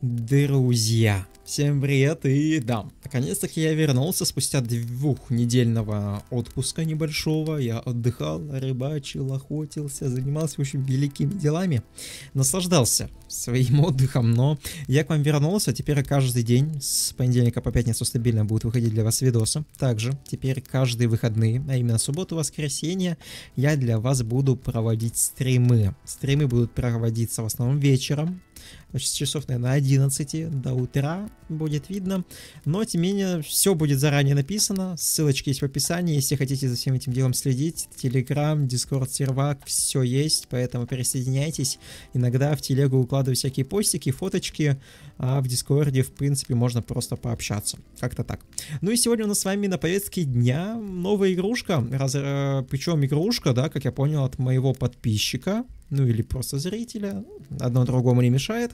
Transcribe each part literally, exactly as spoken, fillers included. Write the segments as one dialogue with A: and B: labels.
A: Друзья, всем привет, и да, наконец-таки я вернулся спустя двухнедельного отпуска небольшого. Я отдыхал, рыбачил, охотился, занимался, в общем, великими делами, наслаждался своим отдыхом, но я к вам вернулся. Теперь каждый день с понедельника по пятницу стабильно будут выходить для вас видосы. Также теперь каждые выходные, а именно субботу, воскресенье, я для вас буду проводить стримы. Стримы будут проводиться в основном вечером. С часов, наверное, одиннадцати до утра будет видно. Но, тем не менее, все будет заранее написано. Ссылочки есть в описании. Если хотите за всем этим делом следить, Telegram, Discord, сервак, все есть. Поэтому присоединяйтесь. Иногда в телегу укладываю всякие постики, фоточки. А в Дискорде, в принципе, можно просто пообщаться. Как-то так. Ну и сегодня у нас с вами на повестке дня новая игрушка. Раз, э, причем игрушка, да, как я понял, от моего подписчика. Ну или просто зрителя. Одно другому не мешает.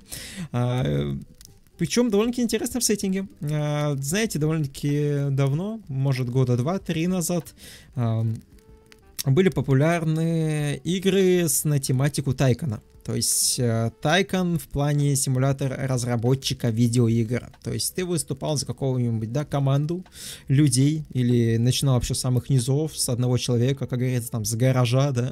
A: А, причем довольно-таки интересно в сеттинге. А, знаете, довольно-таки давно, может года два-три назад, а, были популярны игры с, на тематику Тайкона. То есть Тайкон в плане симулятор разработчика видеоигр. То есть ты выступал за какого-нибудь, да, команду людей или начинал вообще с самых низов, с одного человека, как говорится, там, с гаража, да,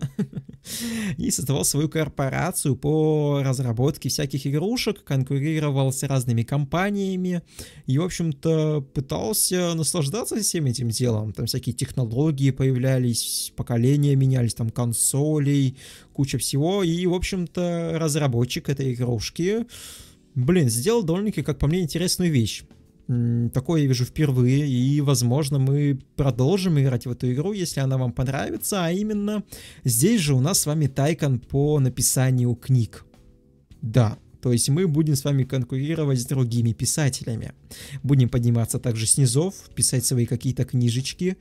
A: и создавал свою корпорацию по разработке всяких игрушек, конкурировал с разными компаниями и, в общем-то, пытался наслаждаться всем этим делом. Там всякие технологии появлялись, поколения менялись, там, консолей, куча всего, и, в общем-то, разработчик этой игрушки, блин, сделал довольно-таки, как по мне, интересную вещь. Такое я вижу впервые, и, возможно, мы продолжим играть в эту игру, если она вам понравится, а именно, здесь же у нас с вами Тайкон по написанию книг. Да. То есть мы будем с вами конкурировать с другими писателями. Будем подниматься также с низов, писать свои какие-то книжечки.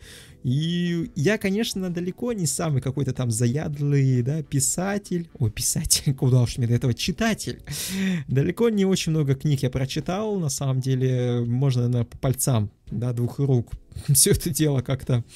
A: И я, конечно, далеко не самый какой-то там заядлый, да, писатель. Ой, писатель, куда уж мне до этого, читатель. Далеко не очень много книг я прочитал. На самом деле, можно, наверное, по пальцам, да, двух рук все это дело как-то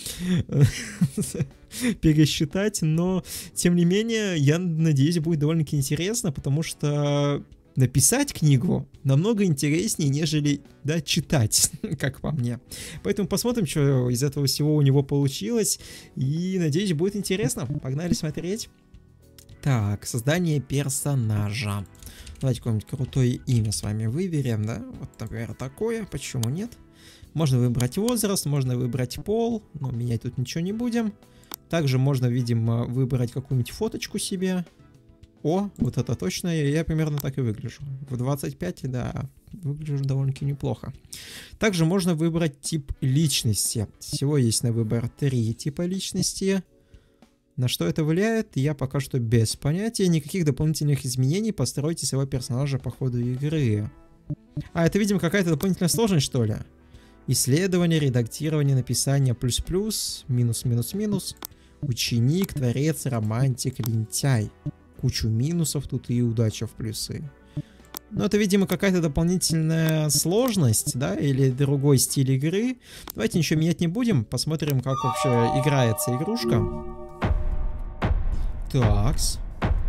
A: пересчитать. Но, тем не менее, я надеюсь, будет довольно-таки интересно, потому что написать книгу намного интереснее, нежели, да, читать, как по мне. Поэтому посмотрим, что из этого всего у него получилось. И, надеюсь, будет интересно. Погнали смотреть. Так, создание персонажа. Давайте какое-нибудь крутое имя с вами выберем, да? Вот, например, такое. Почему нет? Можно выбрать возраст, можно выбрать пол, но менять тут ничего не будем. Также можно, видимо, выбрать какую-нибудь фоточку себе. О, вот это точно, я примерно так и выгляжу. В двадцать пять, да, выгляжу довольно-таки неплохо. Также можно выбрать тип личности. Всего есть на выбор три типа личности. На что это влияет, я пока что без понятия. Никаких дополнительных изменений постройте своего персонажа по ходу игры. А, это, видимо, какая-то дополнительная сложность, что ли? Исследование, редактирование, написание, плюс-плюс, минус-минус-минус. Ученик, творец, романтик, лентяй. Кучу минусов тут и удача в плюсы. Но это, видимо, какая-то дополнительная сложность, да, или другой стиль игры. Давайте ничего менять не будем, посмотрим, как вообще играется игрушка. Такс.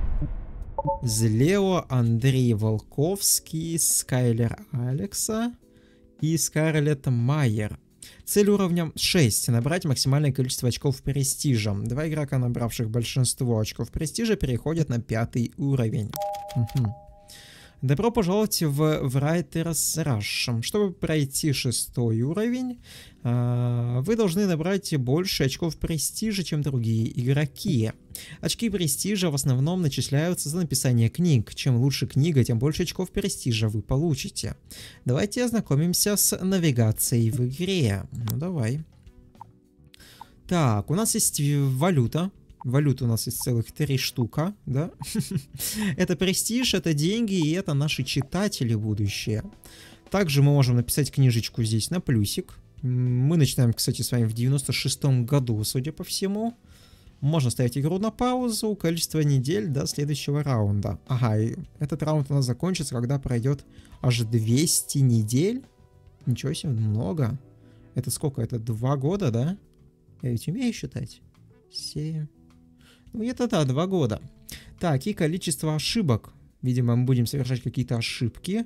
A: Злео, Андрей Волковский, Скайлер Алекса и Скарлетт Майер. Цель уровня шесть. Набрать максимальное количество очков престижа. Два игрока, набравших большинство очков престижа, переходят на пятый уровень. Угу. Добро пожаловать в Writer's Rush. Чтобы пройти шестой уровень, вы должны набрать больше очков престижа, чем другие игроки. Очки престижа в основном начисляются за написание книг. Чем лучше книга, тем больше очков престижа вы получите. Давайте ознакомимся с навигацией в игре. Ну давай. Так, у нас есть валюта. Валют у нас есть целых три штука, да? Это престиж, это деньги, и это наши читатели будущее. Также мы можем написать книжечку здесь на плюсик. Мы начинаем, кстати, с вами в девяносто шестом году, судя по всему. Можно ставить игру на паузу, количество недель до следующего раунда. Ага, и этот раунд у нас закончится, когда пройдет аж двести недель. Ничего себе, много. Это сколько? Это два года, да? Я ведь умею считать. семь. Ну, это да, два года. Так, и количество ошибок. Видимо, мы будем совершать какие-то ошибки.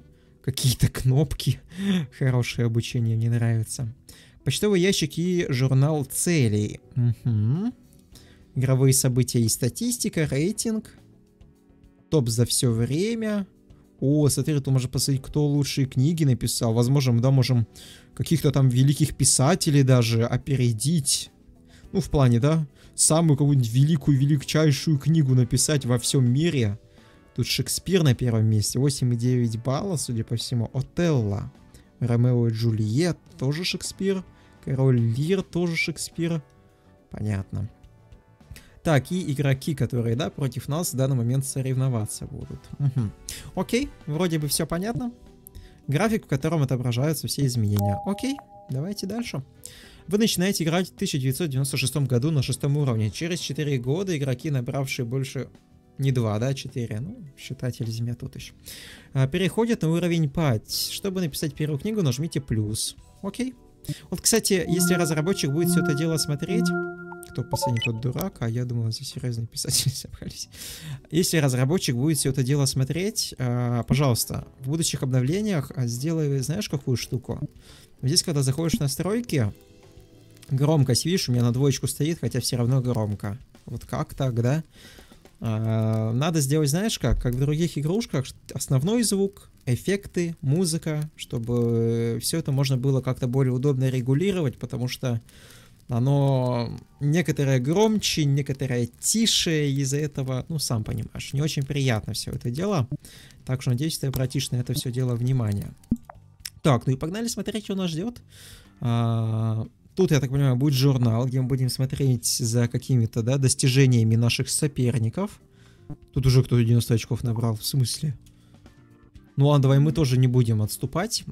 A: Какие-то кнопки. Хорошее обучение, мне нравится. Почтовый ящик и журнал целей. Угу. Игровые события и статистика, рейтинг. Топ за все время. О, смотри, тут можно посмотреть, кто лучшие книги написал. Возможно, мы, да, можем каких-то там великих писателей даже опередить. Ну, в плане, да, самую какую-нибудь великую, величайшую книгу написать во всем мире. Тут Шекспир на первом месте, восемь и девять балла, судя по всему. Отелло, Ромео и Джульет, тоже Шекспир. Король Лир, тоже Шекспир. Понятно. Так, и игроки, которые, да, против нас в данный момент соревноваться будут. Угу. Окей, вроде бы все понятно. График, в котором отображаются все изменения. Окей, давайте дальше. Вы начинаете играть в тысяча девятьсот девяносто шестом году на шестом уровне. Через четыре года игроки, набравшие больше... Не два, да, четыре. Ну, считатель земля тут еще. Переходят на уровень пять. Чтобы написать первую книгу, нажмите плюс. Окей. Вот, кстати, если разработчик будет все это дело смотреть... Кто последний, тот дурак, а я думал, здесь серьезные писатели собрались. Если разработчик будет все это дело смотреть, пожалуйста, в будущих обновлениях сделай, знаешь, какую штуку? Здесь, когда заходишь в настройки, громкость, видишь, у меня на двоечку стоит, хотя все равно громко. Вот как так, да? Надо сделать, знаешь как, как в других игрушках, основной звук, эффекты, музыка, чтобы все это можно было как-то более удобно регулировать, потому что оно некоторое громче, некоторое тише, из-за этого, ну, сам понимаешь, не очень приятно все это дело. Так что, надеюсь, ты обратишь на это все дело внимание. Так, ну и погнали смотреть, что нас ждет. А, тут, я так понимаю, будет журнал, где мы будем смотреть за какими-то, да, достижениями наших соперников. Тут уже кто-то девяносто очков набрал, в смысле? Ну ладно, давай мы тоже не будем отступать.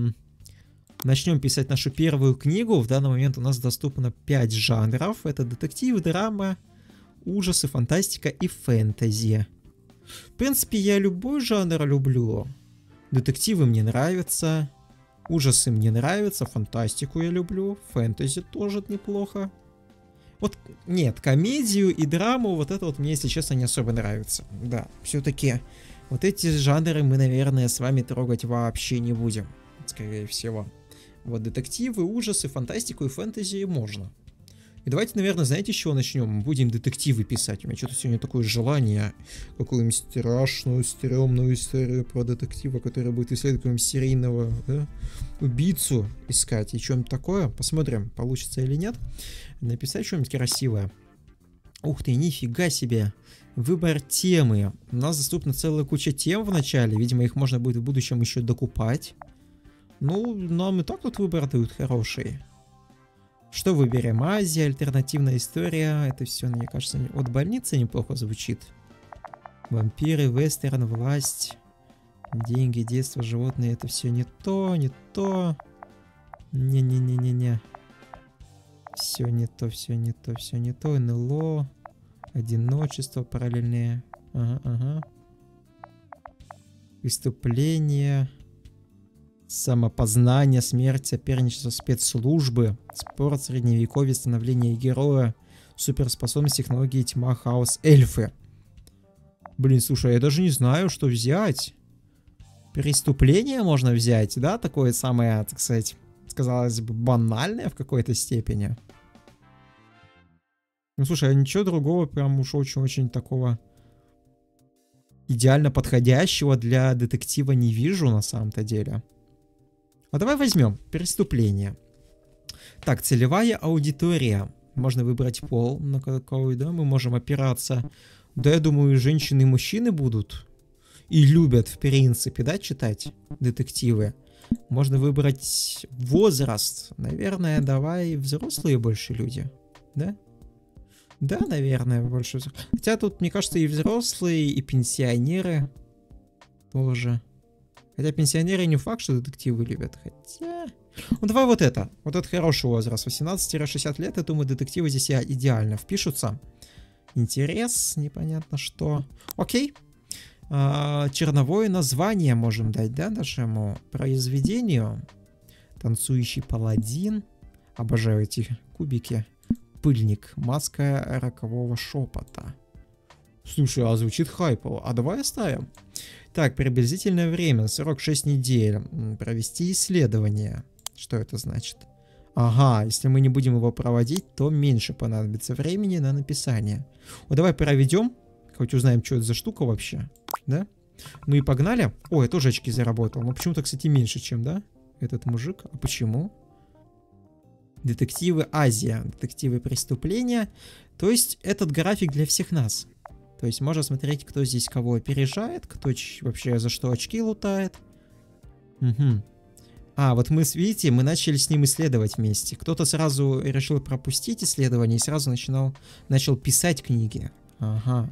A: Начнем писать нашу первую книгу. В данный момент у нас доступно пять жанров. Это детектив, драма, ужасы, фантастика и фэнтези. В принципе, я любой жанр люблю. Детективы мне нравятся, ужасы мне нравятся, фантастику я люблю, фэнтези тоже неплохо. Вот, нет, комедию и драму, вот это вот мне, если честно, не особо нравится. Да, все-таки вот эти жанры мы, наверное, с вами трогать вообще не будем, скорее всего. Вот детективы, ужасы, фантастику и фэнтези можно. И давайте, наверное, знаете, с чего начнем? Будем детективы писать. У меня что-то сегодня такое желание. Какую-нибудь страшную, стрёмную историю про детектива, который будет исследовать какого-нибудь серийного, да, убийцу искать. И что-нибудь такое. Посмотрим, получится или нет. Написать что-нибудь красивое. Ух ты, нифига себе. Выбор темы. У нас доступна целая куча тем в начале. Видимо, их можно будет в будущем еще докупать. Ну, нам и так тут выбор дают хороший. Что выберем? Азия, альтернативная история. Это все, мне кажется, от больницы неплохо звучит. Вампиры, вестерн, власть, деньги, детство, животные. Это все не то, не то. Не-не-не-не-не. Все не то, все не то, все не то. эн эл о, одиночество параллельное. Ага, ага. Преступление. Самопознание, смерть, соперничество, спецслужбы, спорт, средневековье, становление героя, суперспособность, технологии, тьма, хаос, эльфы. Блин, слушай, я даже не знаю, что взять. Преступление можно взять, да? Такое самое, так сказать, сказалось бы, банальное в какой-то степени. Ну, слушай, я ничего другого прям уж очень-очень такого идеально подходящего для детектива не вижу на самом-то деле. А давай возьмем преступление. Так, целевая аудитория. Можно выбрать пол, на какой, да, мы можем опираться. Да, я думаю, женщины и мужчины будут. И любят, в принципе, да, читать детективы. Можно выбрать возраст. Наверное, давай взрослые больше люди. Да? Да, наверное, больше. Хотя тут, мне кажется, и взрослые, и пенсионеры тоже. Хотя пенсионеры не факт, что детективы любят. Хотя... Ну давай вот это. Вот это хороший возраст. восемнадцать-шестьдесят лет, я думаю, детективы здесь идеально впишутся. Интерес, непонятно что. Окей. А, черновое название можем дать, да, нашему произведению. Танцующий паладин. Обожаю эти кубики. Пыльник. Маска рокового шепота. Слушай, а звучит хайпово. А давай оставим. Так, приблизительное время, срок шесть недель. Провести исследование. Что это значит? Ага, если мы не будем его проводить, то меньше понадобится времени на написание. Вот давай проведем, хоть узнаем, что это за штука вообще, да? Ну и погнали. О, я тоже очки заработал. Но почему-то, кстати, меньше, чем, да? Этот мужик. А почему? Детективы Азия. Детективы преступления. То есть этот график для всех нас. То есть можно смотреть, кто здесь кого опережает, кто вообще за что очки лутает. Угу. А, вот мы, видите, мы начали с ним исследовать вместе. Кто-то сразу решил пропустить исследование и сразу начинал, начал писать книги. Ага.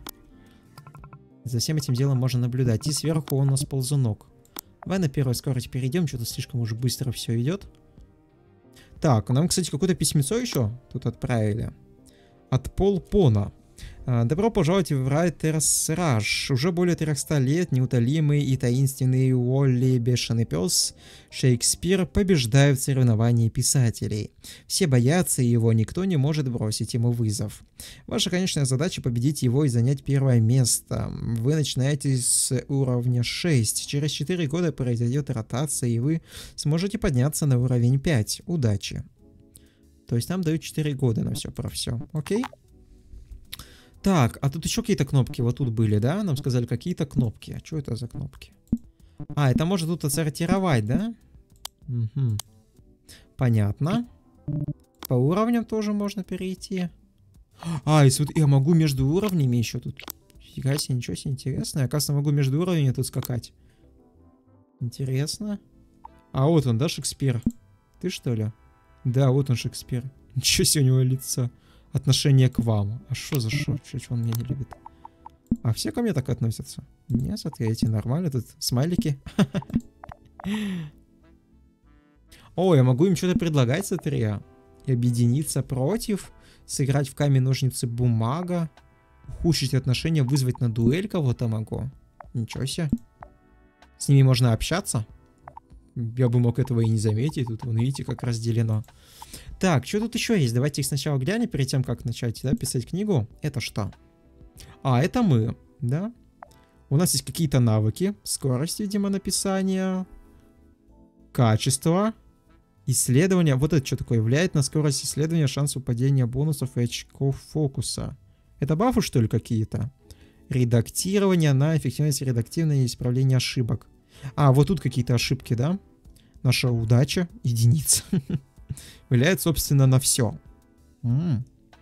A: За всем этим делом можно наблюдать. И сверху он у нас ползунок. Давай на первую скорость перейдем, что-то слишком уж быстро все идет. Так, нам, кстати, какое-то письмецо еще тут отправили. От Пол Пона. Добро пожаловать в Райтерс Раш. Уже более трехсот лет неутолимый и таинственный Уолли Бешеный Пес Шекспир побеждает в соревновании писателей. Все боятся его, никто не может бросить ему вызов. Ваша конечная задача — победить его и занять первое место. Вы начинаете с уровня шесть. Через четыре года произойдет ротация, и вы сможете подняться на уровень пять. Удачи. То есть нам дают четыре года на все про все. Окей? Так, а тут еще какие-то кнопки вот тут были, да? Нам сказали какие-то кнопки. А что это за кнопки? А, это можно тут отсортировать, да? Угу. Понятно. По уровням тоже можно перейти. А, и вот я могу между уровнями еще тут. Фига себе, ничего себе, интересно. Я, оказывается, могу между уровнями тут скакать. Интересно. А вот он, да, Шекспир? Ты что ли? Да, вот он, Шекспир. Ничего себе у него лицо. Отношение к вам. А что за шо? Чё, чё он меня не любит? А все ко мне так относятся? Не, смотрите, нормально. Тут смайлики. О, я могу им что-то предлагать, смотри. И объединиться против. Сыграть в камень, ножницы, бумага. Ухудшить отношения, вызвать на дуэль кого-то могу. Ничего себе. С ними можно общаться. Я бы мог этого и не заметить. Тут, вон, видите, как разделено. Так, что тут еще есть? Давайте их сначала глянем, перед тем, как начать, да, писать книгу. Это что? А, это мы, да? У нас есть какие-то навыки. Скорость, видимо, написания. Качество. Исследование. Вот это что такое? Влияет на скорость исследования, шанс упадения бонусов и очков фокуса. Это бафы, что ли, какие-то? Редактирование на эффективность редактивное и исправление ошибок. А, вот тут какие-то ошибки, да? Наша удача. Единица. Влияет, собственно, на все. М-м.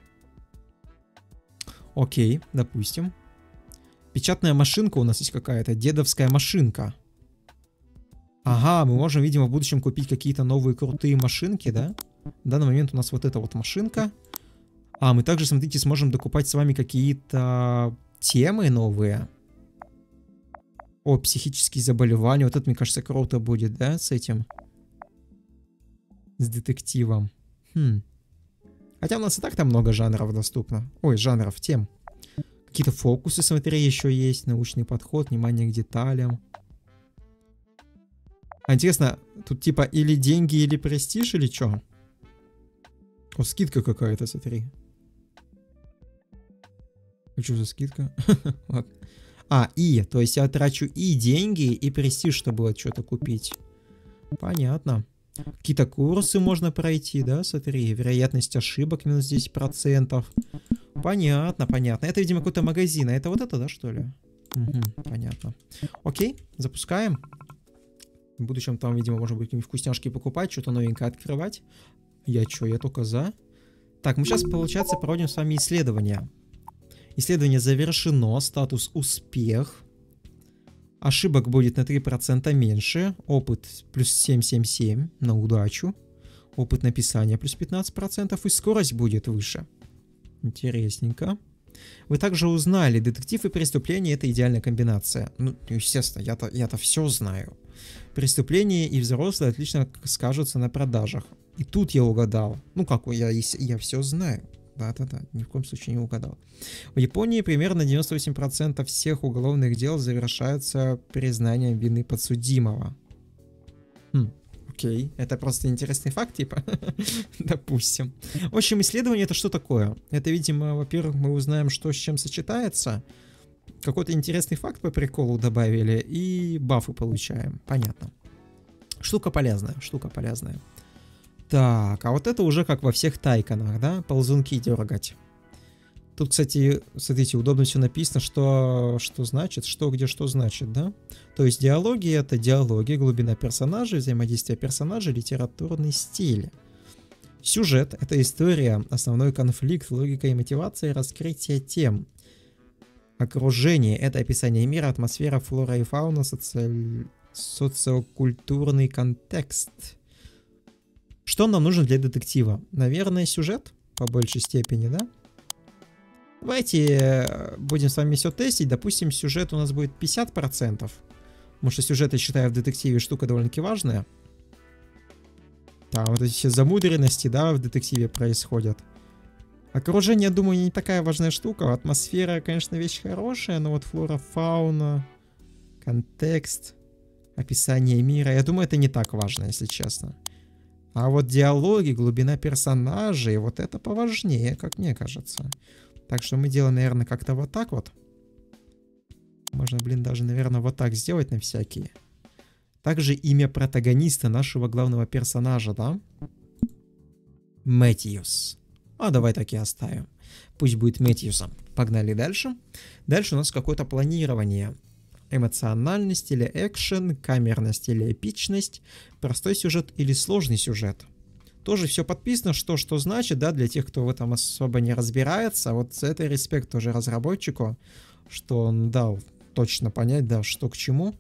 A: Окей, допустим. Печатная машинка у нас есть какая-то. Дедовская машинка. Ага, мы можем, видимо, в будущем купить какие-то новые крутые машинки, да? В данный момент у нас вот эта вот машинка. А, мы также, смотрите, сможем докупать с вами какие-то темы новые. О, психические заболевания. Вот это, мне кажется, круто будет, да, с этим? С детективом. Хм. Хотя у нас и так там много жанров доступно. Ой, жанров, тем. Какие-то фокусы, смотри, еще есть. Научный подход, внимание к деталям. А интересно, тут типа или деньги, или престиж, или что? О, скидка какая-то, смотри. А что за скидка? А, и, то есть я трачу и деньги, и престиж, чтобы вот что-то купить. Понятно. Какие-то курсы можно пройти, да, смотри. Вероятность ошибок минус десять процентов. Понятно, понятно. Это, видимо, какой-то магазин. А это вот это, да, что ли? Угу, понятно. Окей, запускаем. В будущем там, видимо, можно будет какие-нибудь вкусняшки покупать, что-то новенькое открывать. Я чё, я только за. Так, мы сейчас, получается, проводим с вами исследование. Исследование завершено, статус успех. Ошибок будет на три процента меньше. Опыт плюс семь семь семь на удачу. Опыт написания плюс пятнадцать процентов. И скорость будет выше. Интересненько. Вы также узнали, детектив и преступление — это идеальная комбинация. Ну, естественно, я-то я-то все знаю. Преступление и взрослые отлично скажутся на продажах. И тут я угадал. Ну как, я, я все знаю. Да-да-да, ни в коем случае не угадал. В Японии примерно девяносто восемь процентов всех уголовных дел завершаются признанием вины подсудимого. Хм, окей, это просто интересный факт, типа. Допустим. В общем, исследование — это что такое? Это, видимо, во-первых, мы узнаем, что с чем сочетается. Какой-то интересный факт по приколу добавили и бафы получаем. Понятно. Штука полезная, штука полезная. Так, а вот это уже как во всех тайконах, да? Ползунки дергать. Тут, кстати, смотрите, удобно все написано, что, что значит, что, где, что значит, да? То есть диалоги — это диалоги, глубина персонажей, взаимодействие персонажей, литературный стиль. Сюжет — это история, основной конфликт, логика и мотивация, раскрытие тем. Окружение — это описание мира, атмосфера, флора и фауна, соци... социокультурный контекст. Что нам нужно для детектива? Наверное, сюжет, по большей степени, да? Давайте будем с вами все тестить. Допустим, сюжет у нас будет пятьдесят процентов. Потому что сюжет, я считаю, в детективе штука довольно-таки важная. Там вот эти все замудренности, да, в детективе происходят. Окружение, думаю, не такая важная штука. Атмосфера, конечно, вещь хорошая, но вот флора, фауна, контекст, описание мира, я думаю, это не так важно, если честно. А вот диалоги, глубина персонажей, вот это поважнее, как мне кажется. Так что мы делаем, наверное, как-то вот так вот. Можно, блин, даже, наверное, вот так сделать на всякие. Также имя протагониста, нашего главного персонажа, да? Мэтьюс. А давай так и оставим. Пусть будет Мэтьюсом. Погнали дальше. Дальше у нас какое-то планирование. Эмоциональность или экшен, камерность или эпичность, простой сюжет или сложный сюжет. Тоже все подписано, что что значит, да, для тех, кто в этом особо не разбирается. Вот за это респект тоже разработчику, что он дал точно понять, да, что к чему.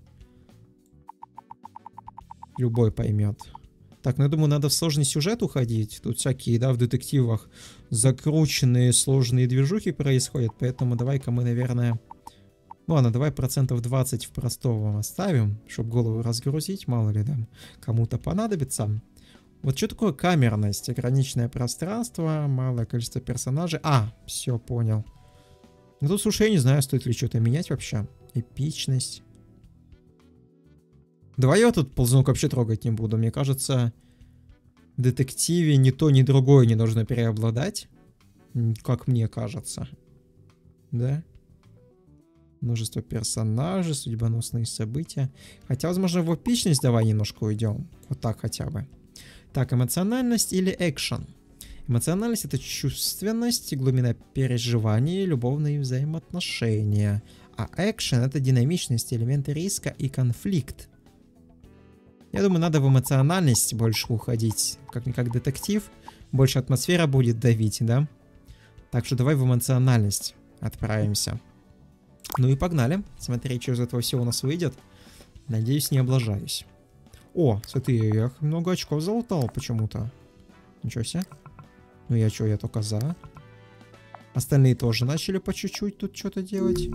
A: Любой поймет. Так, ну я думаю, надо в сложный сюжет уходить. Тут всякие, да, в детективах закрученные сложные движухи происходят, поэтому давай-ка мы, наверное... Ну ладно, давай процентов двадцать в простого оставим, чтобы голову разгрузить, мало ли, да, кому-то понадобится. Вот что такое камерность? Ограниченное пространство, малое количество персонажей. А, все, понял. Ну тут, слушай, я не знаю, стоит ли что-то менять вообще. Эпичность. Давай я тут ползунок вообще трогать не буду. Мне кажется, в детективе ни то, ни другое не должно переобладать. Как мне кажется. Да? Множество персонажей, судьбоносные события. Хотя, возможно, в эпичность давай немножко уйдем. Вот так хотя бы. Так, эмоциональность или экшен? Эмоциональность — это чувственность, глубина переживаний, любовные взаимоотношения. А экшен — это динамичность, элементы риска и конфликт. Я думаю, надо в эмоциональность больше уходить. Как-никак детектив. Больше атмосфера будет давить, да? Так что давай в эмоциональность отправимся. Ну и погнали. Смотри, что из этого всего у нас выйдет. Надеюсь, не облажаюсь. О, смотри, я много очков залутал почему-то. Ничего себе. Ну я что, я только за. Остальные тоже начали по чуть-чуть тут что-то делать.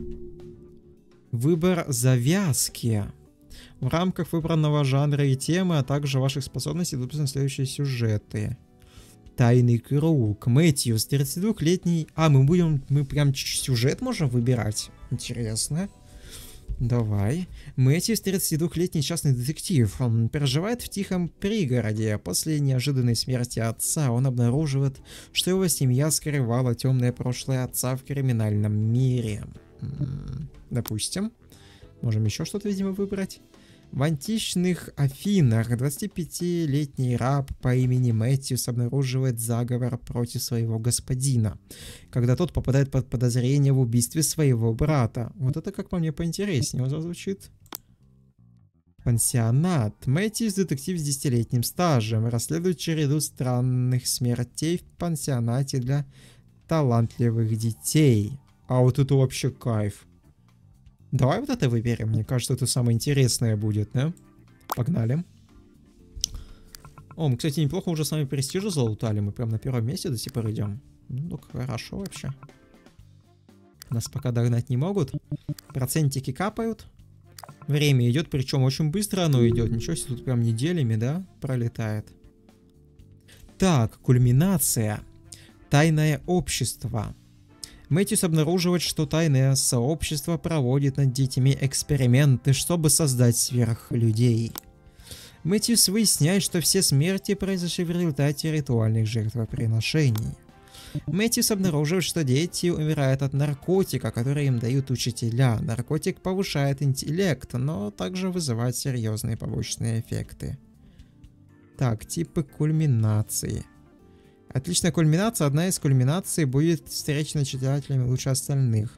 A: Выбор завязки. В рамках выбранного жанра и темы, а также ваших способностей допустим следующие сюжеты. Тайный круг. Мэтьюс, тридцатидвухлетний. А, мы будем, мы прям сюжет можем выбирать. Интересно. Давай. Мэтьюс, тридцатидвухлетний частный детектив. Он проживает в тихом пригороде. После неожиданной смерти отца он обнаруживает, что его семья скрывала темное прошлое отца в криминальном мире. М-м, допустим. Можем еще что-то, видимо, выбрать. В античных Афинах двадцатипятилетний раб по имени Мэтьюс обнаруживает заговор против своего господина, когда тот попадает под подозрение в убийстве своего брата. Вот это, как по мне, поинтереснее вот звучит. Пансионат. Мэтьюс, детектив с десятилетним стажем, расследует череду странных смертей в пансионате для талантливых детей. А вот это вообще кайф. Давай вот это выберем. Мне кажется, это самое интересное будет, да? Погнали. О, мы, кстати, неплохо уже с вами престижа залутали. Мы прям на первом месте до сих пор идем. Ну, хорошо вообще. Нас пока догнать не могут. Процентики капают. Время идет, причем очень быстро оно идет. Ничего себе, тут прям неделями, да, пролетает. Так, кульминация. Тайное общество. Мэтьюс обнаруживает, что тайное сообщество проводит над детьми эксперименты, чтобы создать сверхлюдей. Мэтьюс выясняет, что все смерти произошли в результате ритуальных жертвоприношений. Мэтьюс обнаруживает, что дети умирают от наркотика, который им дают учителя. Наркотик повышает интеллект, но также вызывает серьезные побочные эффекты. Так, типы кульминации. Отличная кульминация. Одна из кульминаций будет встречена читателями лучше остальных.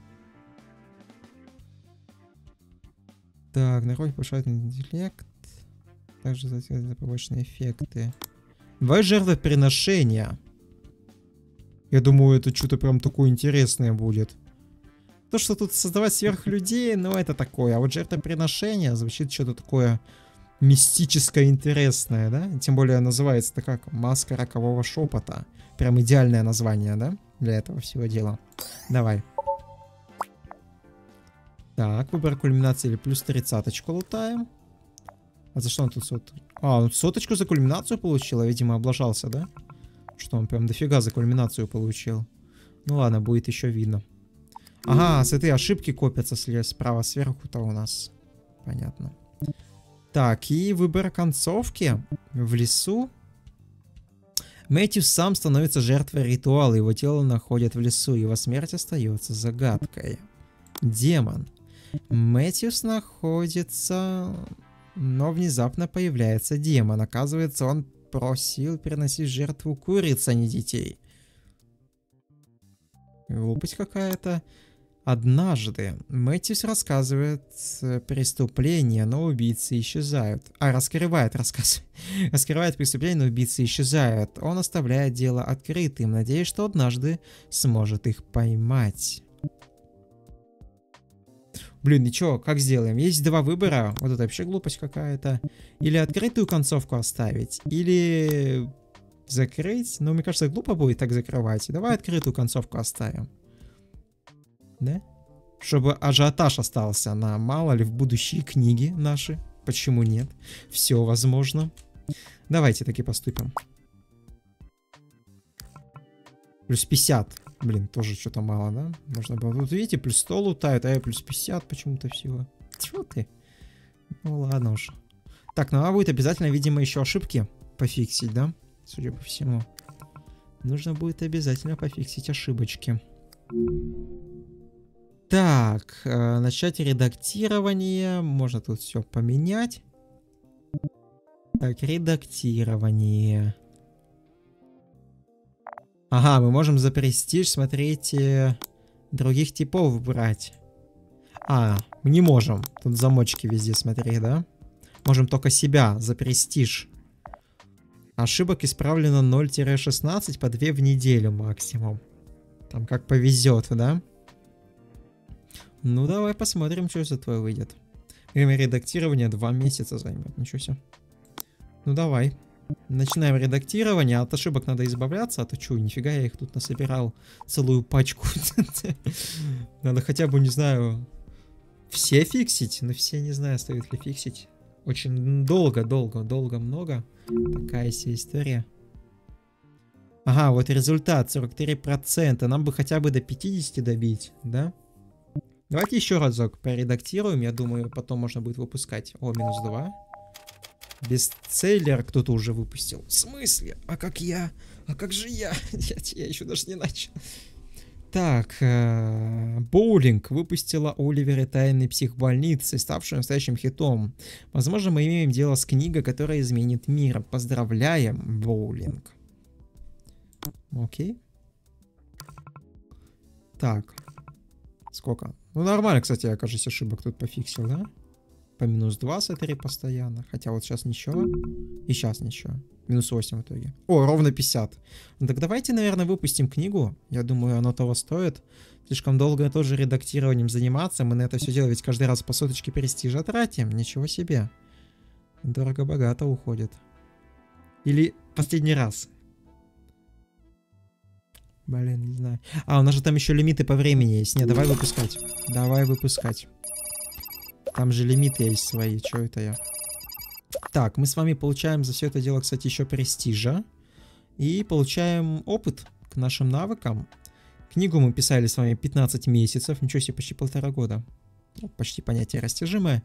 A: Так, наркотик повышает интеллект. Также за побочные эффекты. Два жертвоприношения. Я думаю, это что-то прям такое интересное будет. То, что тут создавать сверхлюдей, ну это такое. А вот жертвоприношение звучит что-то такое мистическое, интересное, да? Тем более называется-то как «Маска рокового шепота». Прям идеальное название, да? Для этого всего дела. Давай. Так, выбор кульминации или плюс тридцаточку лутаем. А за что он тут сот... А, он соточку за кульминацию получил, а, видимо, облажался, да? Что он прям дофига за кульминацию получил. Ну ладно, будет еще видно. Ага, с этой ошибки копятся слева, справа сверху-то у нас. Понятно. Так, и выбор концовки. В лесу. Мэтьюс сам становится жертвой ритуала. Его тело находят в лесу. Его смерть остается загадкой. Демон. Мэтьюс находится... Но внезапно появляется демон. Оказывается, он просил переносить жертву куриц, а не детей. Глупость какая-то. Однажды Мэтьюс рассказывает преступление, но убийцы исчезают. А, раскрывает рассказ. Раскрывает преступление, но убийцы исчезают. Он оставляет дело открытым, надеясь, что однажды сможет их поймать. Блин, ничего, как сделаем? Есть два выбора. Вот это вообще глупость какая-то. Или открытую концовку оставить, или закрыть. Но мне кажется, глупо будет так закрывать. Давай открытую концовку оставим. Да? Чтобы ажиотаж остался на, мало ли, в будущие книги наши. Почему нет? Все возможно. Давайте таки поступим. Плюс пятьдесят. Блин, тоже что-то мало, да? Можно было... Тут, видите, плюс сто лутают, а я плюс пятьдесят почему-то всего. Чего ты? Ну ладно уж. Так, надо будет обязательно, видимо, еще ошибки пофиксить, да? Судя по всему. Нужно будет обязательно пофиксить ошибочки. Так, э, начать редактирование. Можно тут все поменять. Так, редактирование. Ага, мы можем за престиж, смотрите, других типов брать. А, мы не можем. Тут замочки везде, смотри, да? Можем только себя за престиж. Ошибок исправлено ноль шестнадцать по две в неделю максимум. Там как повезет, да? Ну, давай посмотрим, что за твое выйдет. Время редактирования два месяца займет. Ничего себе. Ну, давай. Начинаем редактирование. От ошибок надо избавляться. А то что, нифига я их тут насобирал целую пачку. Надо хотя бы, не знаю, все фиксить. Но все, не знаю, стоит ли фиксить. Очень долго, долго, долго, много. Такая себе история. Ага, вот результат сорок три процента. Нам бы хотя бы до пятидесяти добить, да? Давайте еще разок поредактируем. Я думаю, потом можно будет выпускать. О, минус два. Бестселлер кто-то уже выпустил. В смысле? А как я? А как же я? Я, я еще даже не начал. Так, э, Боулинг выпустила Оливер и тайны психбольницы, ставшую настоящим хитом. Возможно, мы имеем дело с книгой, которая изменит мир. Поздравляем, Боулинг. Окей. Так. Сколько? Ну, нормально, кстати, я, кажется, ошибок тут пофиксил, да? По минус два смотри постоянно. Хотя вот сейчас ничего. И сейчас ничего. Минус восемь в итоге. О, ровно пятьдесят. Ну так давайте, наверное, выпустим книгу. Я думаю, оно того стоит. Слишком долго тоже редактированием заниматься. Мы на это все дело ведь каждый раз по соточке престижа тратим. Ничего себе. Дорого-богато уходит. Или последний раз. Блин, не знаю. А, у нас же там еще лимиты по времени есть. Не, давай выпускать. Давай выпускать. Там же лимиты есть свои, что это я? Так, мы с вами получаем за все это дело, кстати, еще престижа. И получаем опыт к нашим навыкам. Книгу мы писали с вами пятнадцать месяцев. Ничего себе, почти полтора года. Ну, почти понятие растяжимое.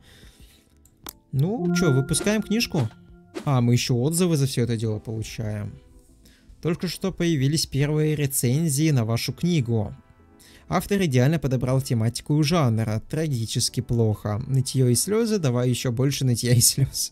A: Ну, что, выпускаем книжку? А, мы еще отзывы за все это дело получаем. Только что появились первые рецензии на вашу книгу. Автор идеально подобрал тематику жанра. Трагически плохо. Нытье и слезы, давай еще больше нытья и слез.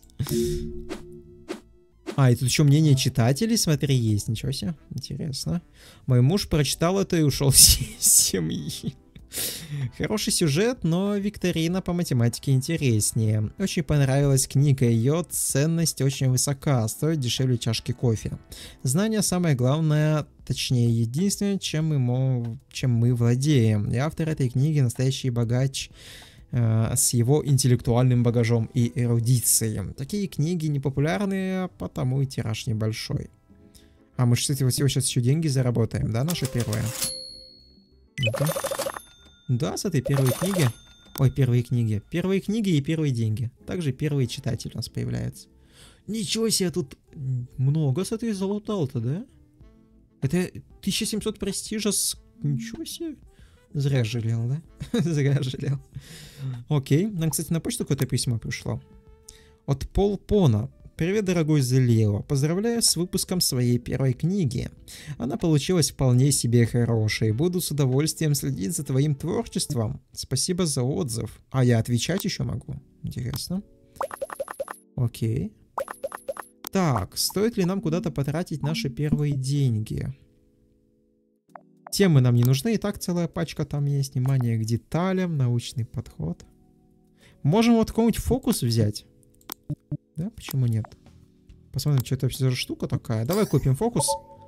A: А, и тут еще мнение читателей, смотри, есть. Ничего себе, интересно. Мой муж прочитал это и ушел с семьи. Хороший сюжет, но викторина по математике интереснее. Очень понравилась книга, ее ценность очень высока, стоит дешевле чашки кофе. Знание самое главное, точнее единственное, чем мы, чем мы владеем. И автор этой книги настоящий богач э, с его интеллектуальным багажом и эрудицией. Такие книги непопулярные, потому и тираж небольшой. А мы, кстати, вот сейчас еще деньги заработаем, да, наша первая? Ну-ка. Да, с этой первой книги. Ой, первые книги. Первые книги и первые деньги. Также первые читатели у нас появляются. Ничего себе, тут много с этой залутал-то, да? Это тысяча семьсот престижа с... Ничего себе. Зря жалел, да? Зря жалел. Окей. Нам, кстати, на почту какое-то письмо пришло. От Пол Пона. Привет, дорогой Зелео. Поздравляю с выпуском своей первой книги. Она получилась вполне себе хорошей. Буду с удовольствием следить за твоим творчеством. Спасибо за отзыв. А я отвечать еще могу? Интересно. Окей. Так, стоит ли нам куда-то потратить наши первые деньги? Темы нам не нужны. И так целая пачка там есть. Внимание к деталям, научный подход. Можем вот какой-нибудь фокус взять. Да, почему нет? Посмотрим, что это вообще за штука такая. Давай купим фокус.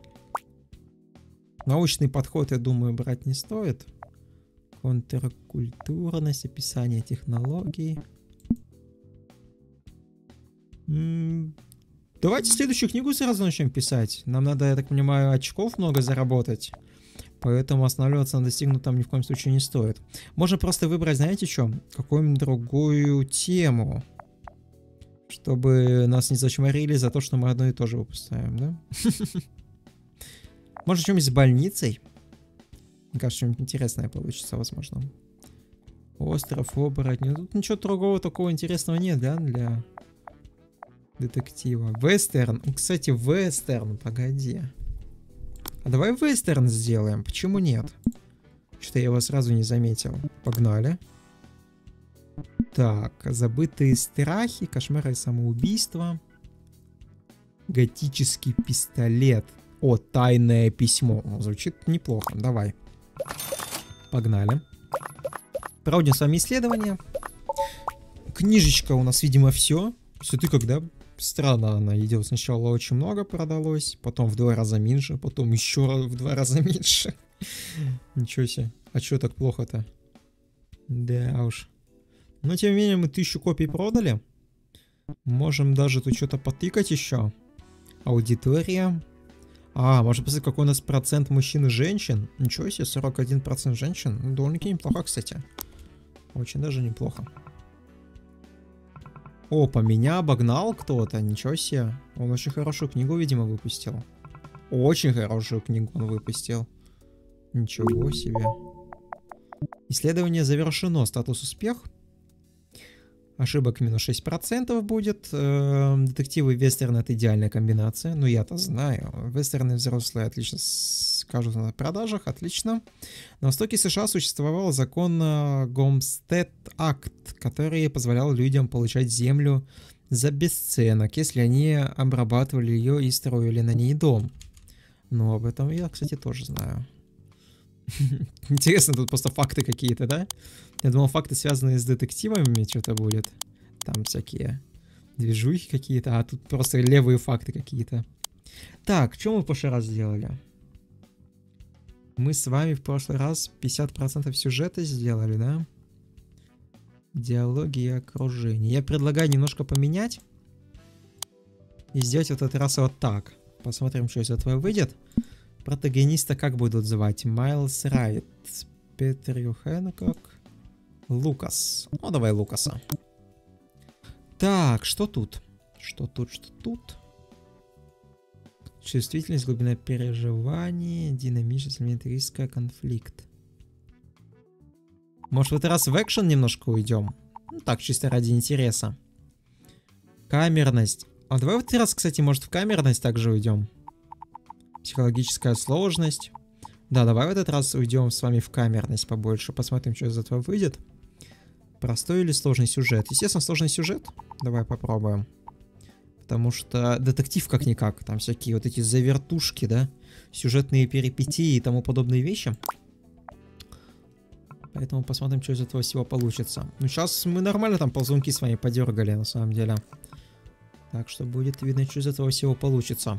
A: Научный подход, я думаю, брать не стоит. Контркультурность, описание технологий. М-м- давайте следующую книгу сразу начнем писать. Нам надо, я так понимаю, очков много заработать. Поэтому останавливаться на достигнутом ни в коем случае не стоит. Можно просто выбрать, знаете что? Какую-нибудь другую тему. Чтобы нас не зачморили за то, что мы одно и то же выпускаем, да? Может, что-нибудь с больницей? Мне кажется, что-нибудь интересное получится, возможно. Остров, оборотни. Тут ничего другого такого интересного нет, да, для детектива. Вестерн. Кстати, вестерн, погоди. А давай вестерн сделаем. Почему нет? Что-то я его сразу не заметил. Погнали. Так, забытые страхи, кошмары и самоубийства. Готический пистолет. О, тайное письмо. Звучит неплохо. Давай. Погнали. Проводим с вами исследование. Книжечка у нас, видимо, все. Смотри, когда странно она идет. Сначала очень много продалось, потом в два раза меньше, потом еще в два раза меньше. Ничего себе. А что так плохо-то? Да уж. Но тем не менее мы тысячу копий продали. Можем даже тут что-то потыкать еще. Аудитория. А, можно посмотреть, какой у нас процент мужчин и женщин. Ничего себе, сорок один процент женщин. Ну, довольно-таки неплохо, кстати. Очень даже неплохо. Опа, меня обогнал кто-то. Ничего себе. Он очень хорошую книгу, видимо, выпустил. Очень хорошую книгу он выпустил. Ничего себе. Исследование завершено. Статус успех. Ошибок минус шесть процентов будет. Детективы и вестерн — это идеальная комбинация. Ну, я-то знаю. Вестерны взрослые отлично скажут на продажах. Отлично. На востоке США существовал закон Гомстед Акт, который позволял людям получать землю за бесценок, если они обрабатывали ее и строили на ней дом. Ну, об этом я, кстати, тоже знаю. Интересно, тут просто факты какие-то, да? Я думал, факты, связанные с детективами, что-то будет. Там всякие движухи какие-то, а тут просто левые факты какие-то. Так, что мы в прошлый раз сделали? Мы с вами в прошлый раз пятьдесят процентов сюжета сделали, да? Диалоги и окружение. Я предлагаю немножко поменять и сделать в этот раз вот так. Посмотрим, что из этого выйдет. Протагониста как будут звать? Майлз Райт, Петрю Хэнкок, Лукас. Ну, давай Лукаса. Так, что тут? Что тут, что тут? Чувствительность, глубина переживания, динамичность, элемент риска, конфликт. Может, в этот раз в экшен немножко уйдем? Ну, так, чисто ради интереса. Камерность. А давай в этот раз, кстати, может, в камерность также уйдем? Психологическая сложность. Да, давай в этот раз уйдем с вами в камерность побольше. Посмотрим, что из этого выйдет. Простой или сложный сюжет? Естественно, сложный сюжет. Давай попробуем. Потому что детектив как-никак. Там всякие вот эти завертушки, да? Сюжетные перипетии и тому подобные вещи. Поэтому посмотрим, что из этого всего получится. Ну, сейчас мы нормально там ползунки с вами подергали, на самом деле. Так что будет видно, что из этого всего получится.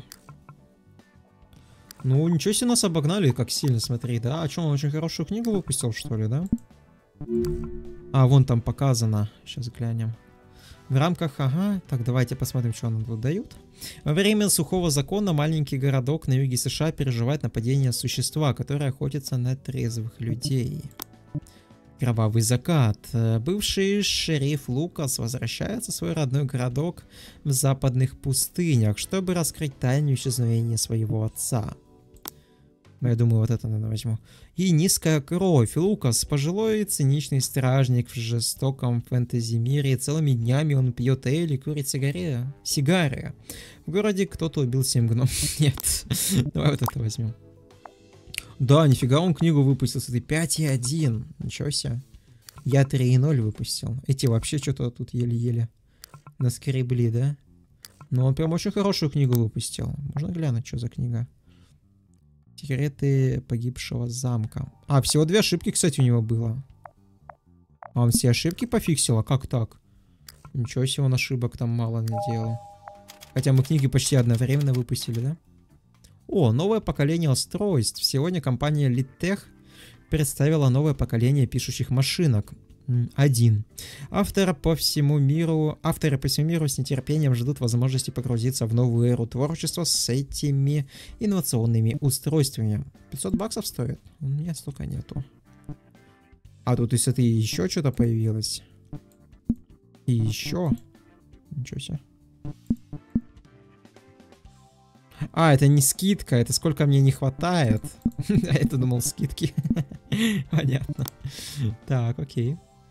A: Ну, ничего себе, нас обогнали, как сильно, смотри, да? А что, он очень хорошую книгу выпустил, что ли, да? А, вон там показано. Сейчас глянем. В рамках, ага, так, давайте посмотрим, что нам тут дают. Во время сухого закона маленький городок на юге США переживает нападение существа, которое охотится на трезвых людей. Кровавый закат. Бывший шериф Лукас возвращается в свой родной городок в западных пустынях, чтобы раскрыть тайну исчезновения своего отца. Я думаю, вот это, наверное, возьму. И низкая кровь. Лукас, пожилой циничный стражник в жестоком фэнтези-мире. Целыми днями он пьет эль и курит сигаре. сигары. В городе кто-то убил семь гном. Нет. Давай вот это возьмем. Да, нифига он книгу выпустил. Смотри, пять и один. Ничего себе. Я три и ноль выпустил. Эти вообще что-то тут еле-еле наскребли, да? Но он прям очень хорошую книгу выпустил. Можно глянуть, что за книга? Секреты погибшего замка. А, всего две ошибки, кстати, у него было. А он все ошибки пофиксил? А как так? Ничего себе, он ошибок там мало наделал. Хотя мы книги почти одновременно выпустили, да? О, новое поколение устройств. Сегодня компания Littech представила новое поколение пишущих машинок. Один. Авторы по всему миру, авторы по всему миру с нетерпением ждут возможности погрузиться в новую эру творчества с этими инновационными устройствами. пятьсот баксов стоит? У меня столько нету. А тут, если ты еще что-то появилось. И еще. Ничего себе. А, это не скидка, это сколько мне не хватает. А это думал скидки. Понятно. Так, окей.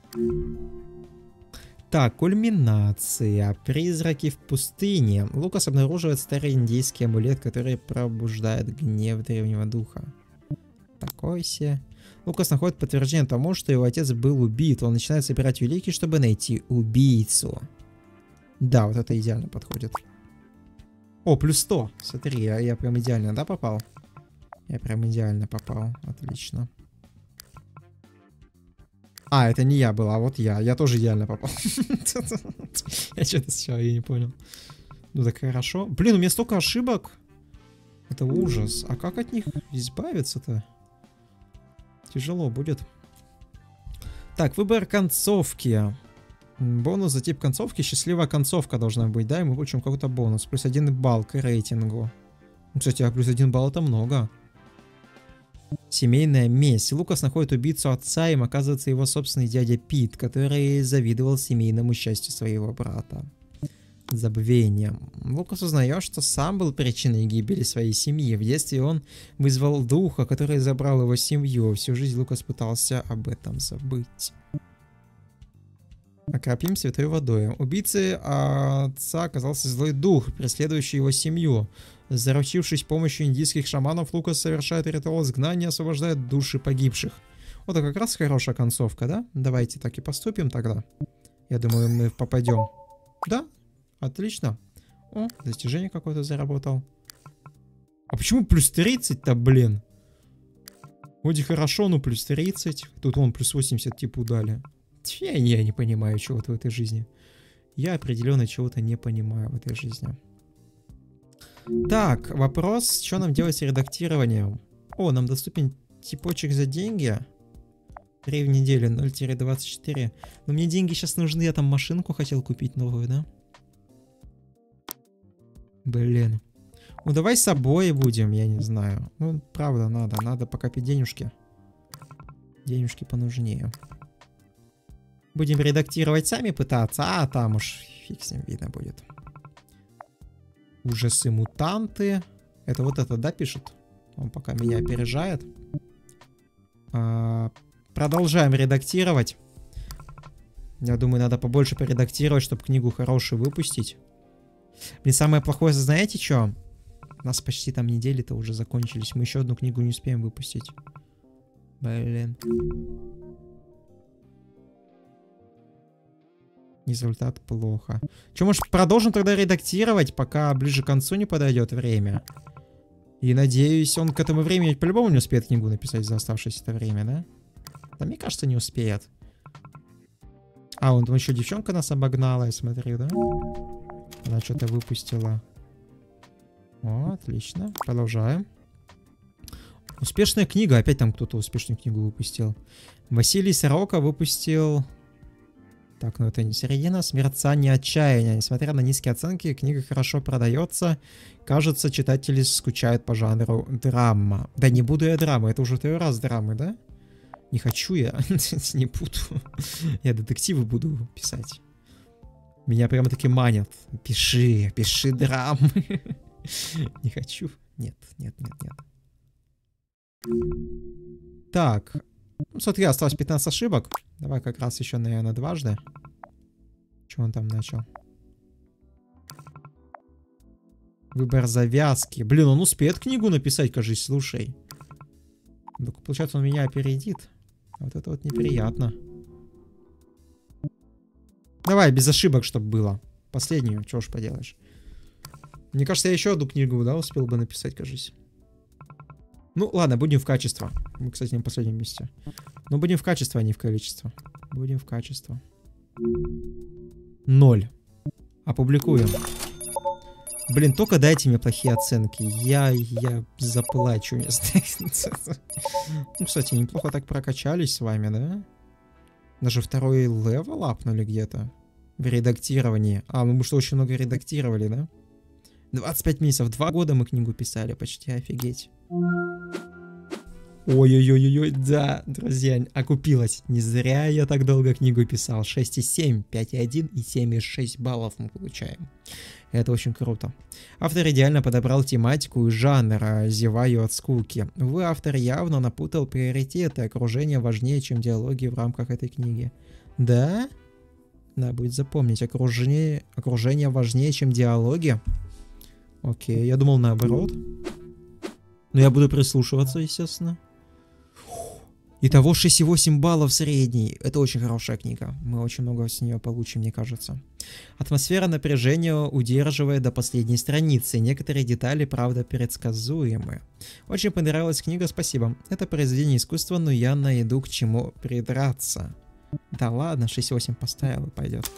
A: Так, кульминация. Призраки в пустыне. Лукас обнаруживает старый индийский амулет, который пробуждает гнев древнего духа. Такой се. Лукас находит подтверждение тому, что его отец был убит. Он начинает собирать улики, чтобы найти убийцу. Да, вот это идеально подходит. О, плюс сто. Смотри, я, я прям идеально, да, попал? Я прям идеально попал. Отлично. А, это не я был, а вот я. Я тоже идеально попал. Я что-то сначала я не понял. Ну так хорошо. Блин, у меня столько ошибок. Это ужас. А как от них избавиться-то? Тяжело будет. Так, выбор концовки. Бонус за тип концовки. Счастливая концовка должна быть, да? И мы получим какой-то бонус. Плюс один балл к рейтингу. Кстати, а плюс один балл это много. Семейная месть. Лукас находит убийцу отца, им оказывается его собственный дядя Пит, который завидовал семейному счастью своего брата. Забвение. Лукас узнает, что сам был причиной гибели своей семьи. В детстве он вызвал духа, который забрал его семью. Всю жизнь Лукас пытался об этом забыть. Окропим святой водой. Убийцей отца оказался злой дух, преследующий его семью. Заручившись помощью индийских шаманов, Лукас совершает ритуал изгнания и освобождает души погибших. Вот это как раз хорошая концовка, да? Давайте так и поступим тогда. Я думаю, мы попадем. Да? Отлично. О, достижение какое-то заработал. А почему плюс тридцать-то, блин? Вроде хорошо, но плюс тридцать. Тут вон плюс восемьдесят типа дали. Я, я не понимаю чего-то в этой жизни. Я определенно чего-то не понимаю в этой жизни. Так, вопрос, что нам делать с редактированием? О, нам доступен типочек за деньги. три в неделю, ноль двадцать четыре. Но мне деньги сейчас нужны, я там машинку хотел купить новую, да? Блин. Ну давай с собой будем, я не знаю. Ну, правда, надо, надо покопить денежки. Денежки понужнее. Будем редактировать сами, пытаться, а там уж фиг с ним видно будет. Ужасы мутанты. Это вот это, да, пишет? Он пока меня опережает. А, продолжаем редактировать. Я думаю, надо побольше поредактировать, чтобы книгу хорошую выпустить. Блин, самое плохое, знаете что? У нас почти там недели-то уже закончились. Мы еще одну книгу не успеем выпустить. Блин. Результат плохо. Че, может, продолжим тогда редактировать, пока ближе к концу не подойдет время? И надеюсь, он к этому времени по-любому не успеет книгу написать за оставшееся это время, да? Да, мне кажется, не успеет. А, вон там еще девчонка нас обогнала, я смотрю, да? Она что-то выпустила. О, отлично. Продолжаем. Успешная книга. Опять там кто-то успешную книгу выпустил. Василий Сорока выпустил... Так, ну это не середина. Смерцание отчаяния. Несмотря на низкие оценки, книга хорошо продается. Кажется, читатели скучают по жанру драма. Да не буду я драмы. Это уже второй раз драмы, да? Не хочу я. Не буду. Я детективы буду писать. Меня прямо таки манят. Пиши, пиши драмы. Не хочу. Нет, нет, нет, нет. Так. Ну, смотри, осталось пятнадцать ошибок. Давай как раз еще, наверное, дважды. Что он там начал? Выбор завязки. Блин, он успеет книгу написать, кажись, слушай. Только, получается, он меня опередит. Вот это вот неприятно. Давай, без ошибок, чтобы было. Последнюю, чего ж поделаешь. Мне кажется, я еще одну книгу, да, успел бы написать, кажись. Ну, ладно, будем в качество. Мы, кстати, на последнем месте. Но будем в качество, а не в количество. Будем в качество. Ноль. Опубликуем. Блин, только дайте мне плохие оценки. Я, я заплачу. Ну, кстати, неплохо так прокачались с вами, да? Даже второй левел апнули где-то. В редактировании. А, мы что, очень много редактировали, да? двадцать пять месяцев. Два года мы книгу писали. Почти офигеть. Ой-ой-ой-ой, да, друзья, окупилось. Не зря я так долго книгу писал. шесть и семь, пять и один и семь и шесть баллов мы получаем. Это очень круто. Автор идеально подобрал тематику и жанр, зеваю от скуки. Увы, автор явно напутал приоритеты. Окружение важнее, чем диалоги в рамках этой книги. Да? Да, будет запомнить. Окружение, окружение важнее, чем диалоги. Окей, я думал наоборот. Но я буду прислушиваться, естественно. Итого шесть и восемь баллов средний. Это очень хорошая книга. Мы очень много с нее получим, мне кажется. Атмосфера напряжения удерживает до последней страницы. Некоторые детали, правда, предсказуемы. Очень понравилась книга, спасибо. Это произведение искусства, но я найду к чему придраться. Да ладно, шесть и восемь поставил и пойдет.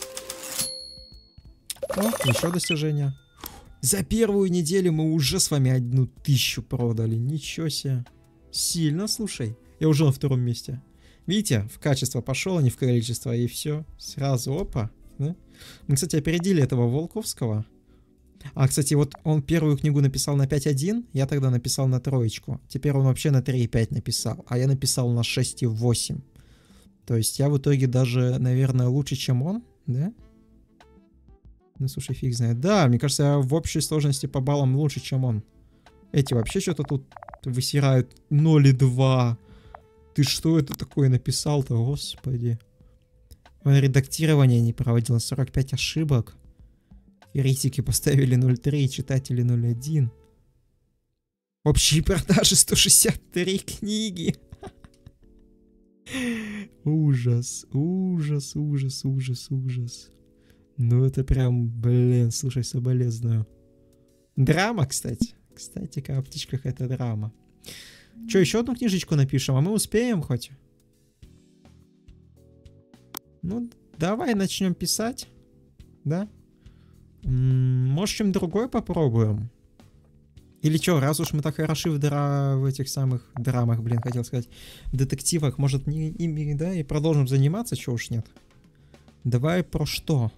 A: О, еще достижение. За первую неделю мы уже с вами одну тысячу продали. Ничего себе. Сильно, слушай. Я уже на втором месте. Видите, в качество пошел, а не в количество, и все. Сразу, опа. Да? Мы, кстати, опередили этого Волковского. А, кстати, вот он первую книгу написал на пять один, я тогда написал на троечку. Теперь он вообще на три и пять написал, а я написал на шесть и восемь. То есть я в итоге даже, наверное, лучше, чем он, да? Ну, слушай, фиг знает. Да, мне кажется, я в общей сложности по баллам лучше, чем он. Эти вообще что-то тут высирают ноль и два. Ты что это такое написал-то, господи. Он редактирование не проводил, сорок пять ошибок. Критики поставили ноль три, читатели ноль один. Общие продажи сто шестьдесят три книги. Ужас, ужас, ужас, ужас, ужас. Ну это прям, блин, слушай, соболезную. Драма, кстати. Кстати-ка, о птичках это драма. Че, еще одну книжечку напишем, а мы успеем хоть? Ну, давай начнем писать. Да? М-м, может, чем другое попробуем? Или что, раз уж мы так хороши в, дра... в этих самых драмах, блин, хотел сказать, в детективах, может, не ими, да, и продолжим заниматься, чего уж нет? Давай про что?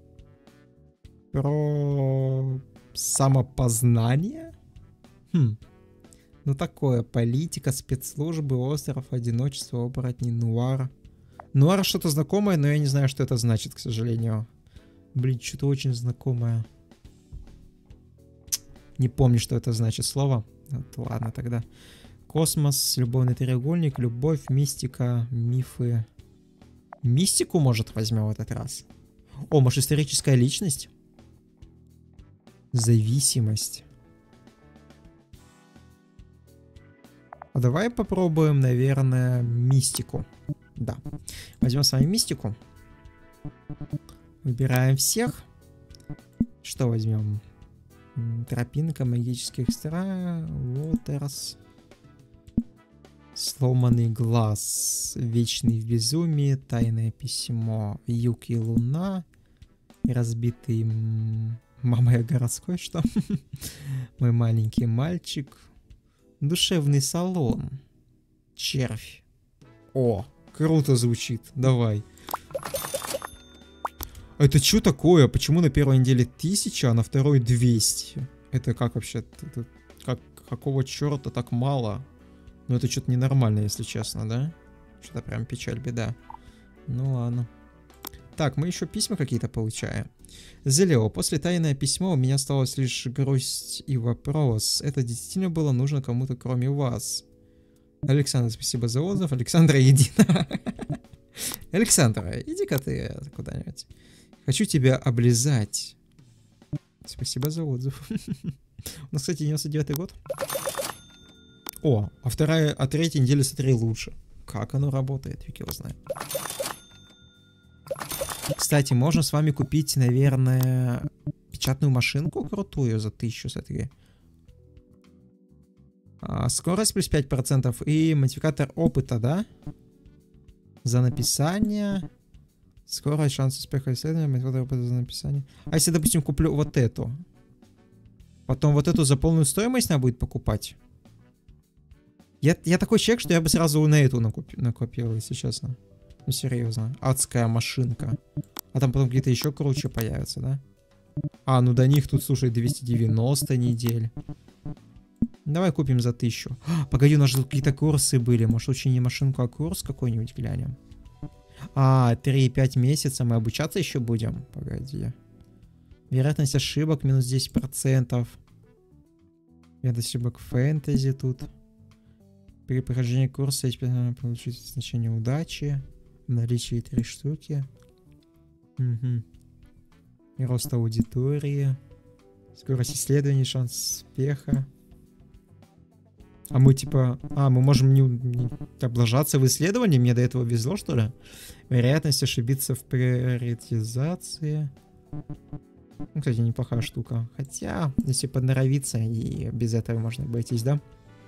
A: Про самопознание? Хм. Ну такое, политика, спецслужбы, остров, одиночество, оборотни, нуар. Нуар что-то знакомое, но я не знаю, что это значит, к сожалению. Блин, что-то очень знакомое. Не помню, что это значит слово. Вот, ладно тогда. Космос, любовный треугольник, любовь, мистика, мифы. Мистику, может, возьмем в этот раз? О, может, историческая личность? Зависимость. давай попробуем, наверное, мистику. Да. Возьмем с вами мистику. Выбираем всех. Что возьмем? Тропинка, магический экстра, Уотерс. Сломанный глаз, вечный в безумии, тайное письмо, юг и луна, разбитый... Мама, я городской, что? Мой маленький мальчик. Душевный салон. Червь. О, круто звучит. Давай. Это что такое? Почему на первой неделе тысяча, а на второй двести? Это как вообще? Это, как, какого черта так мало? Ну это что-то ненормально, если честно, да? Что-то прям печаль, беда. Ну ладно. Так, мы еще письма какие-то получаем. Зелео, после тайное письмо у меня осталась лишь грусть и вопрос. Это действительно было нужно кому-то, кроме вас? Александр, спасибо за отзыв. Александра, иди на... Александра, иди-ка ты куда-нибудь. Хочу тебя облизать. Спасибо за отзыв. У нас, кстати, девяносто девятый год. О, а вторая, а третья неделя, смотри, лучше. Как оно работает, фиг его знает. Кстати, можно с вами купить, наверное, печатную машинку крутую за тысячу, смотри. А, скорость плюс пять процентов и модификатор опыта, да? За написание. Скорость, шанс успеха исследования, модификатор опыта за написание. А если, допустим, куплю вот эту? Потом вот эту за полную стоимость надо будет покупать? Я, я такой человек, что я бы сразу на эту накупил, накопил, если честно. Ну, серьезно. Адская машинка. А там потом какие-то еще круче появятся, да? А, ну до них тут, слушай, двести девяносто недель. Давай купим за тысячу. А, погоди, у нас же тут какие-то курсы были. Может, лучше не машинку, а курс какой-нибудь глянем? А, три-пять месяца мы обучаться еще будем? Погоди. Вероятность ошибок минус десять процентов. Вероятность ошибок фэнтези тут. При прохождении курса есть получить значение удачи. В наличии три штуки. Угу. И рост аудитории. Скорость исследований, шанс успеха. А мы типа... А, мы можем не, не облажаться в исследовании? Мне до этого везло, что ли? Вероятность ошибиться в приоритизации. Ну, кстати, неплохая штука. Хотя, если подноровиться, и без этого можно обойтись, да?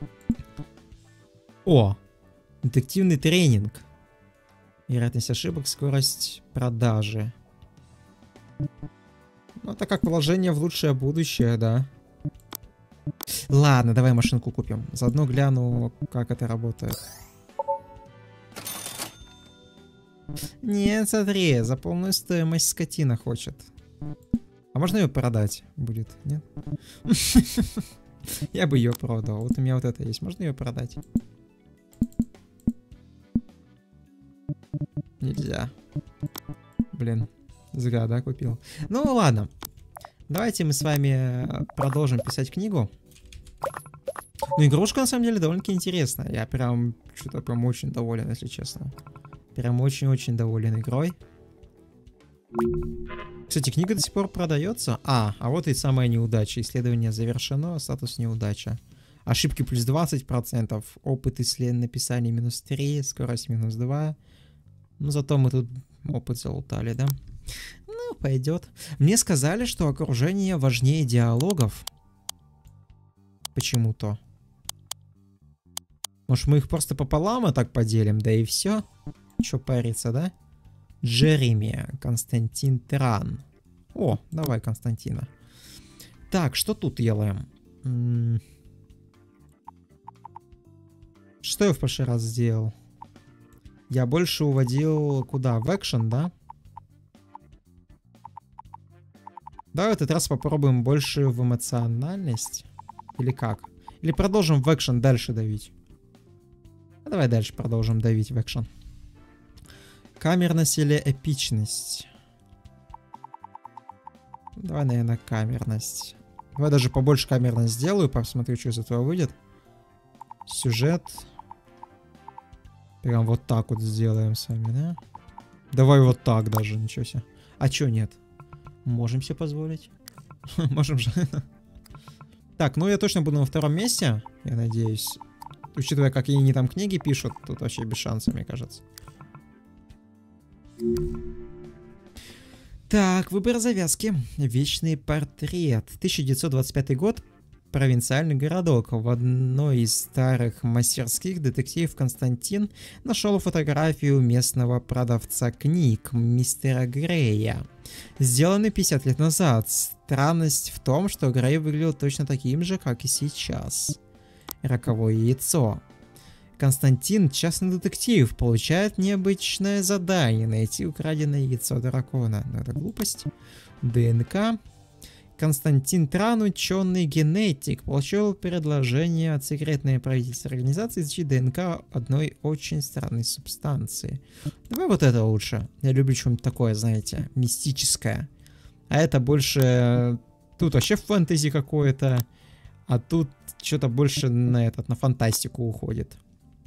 A: О! Детективный тренинг. Вероятность ошибок, скорость продажи. Ну, это как вложение в лучшее будущее, да. Ладно, давай машинку купим. Заодно гляну, как это работает. Нет, смотри, за полную стоимость скотина хочет. А можно ее продать будет, нет? Я бы ее продал. Вот у меня вот это есть. Можно ее продать? Нельзя. Блин, зря, да, купил. Ну ладно. Давайте мы с вами продолжим писать книгу. Ну, игрушка на самом деле довольно-таки интересная. Я прям что-то прям очень доволен, если честно. Прям очень-очень доволен игрой. Кстати, книга до сих пор продается. А, а вот и самая неудача. Исследование завершено, статус неудача. Ошибки плюс двадцать процентов. Опыт исследования написания минус три, скорость минус два. Ну, зато мы тут опыт залутали, да? Ну, пойдет. Мне сказали, что окружение важнее диалогов. Почему-то. Может, мы их просто пополам и так поделим, да и все? Че париться, да? Джереми, Константин Тран. О, давай Константина. Так, что тут делаем? М-м- что я в прошлый раз сделал? Я больше уводил куда? В экшен, да? Давай в этот раз попробуем больше в эмоциональность. Или как? Или продолжим в экшен дальше давить? А давай дальше продолжим давить в экшен. Камерность или эпичность? Давай, наверное, камерность. Давай даже побольше камерность сделаю, посмотрю, что из этого выйдет. Сюжет. Прям вот так вот сделаем с вами, да? Давай вот так даже, ничего себе. А чё нет? Можем себе позволить. Можем же. Так, ну я точно буду на втором месте, я надеюсь. Учитывая, как они там книги пишут, тут вообще без шансов, мне кажется. Так, выбор завязки. Вечный портрет. тысяча девятьсот двадцать пятый год. Провинциальный городок. В одной из старых мастерских детектив Константин нашел фотографию местного продавца книг, мистера Грея. Сделанный пятьдесят лет назад. Странность в том, что Грей выглядел точно таким же, как и сейчас. Роковое яйцо. Константин, частный детектив, получает необычное задание найти украденное яйцо дракона. Но это глупость. ДНК. Константин Тран, ученый генетик, получил предложение от секретной правительственной организации изучить ДНК одной очень странной субстанции. Давай вот это лучше. Я люблю что-нибудь такое, знаете, мистическое. А это больше... Тут вообще фэнтези какое-то, а тут что-то больше на этот, на фантастику уходит.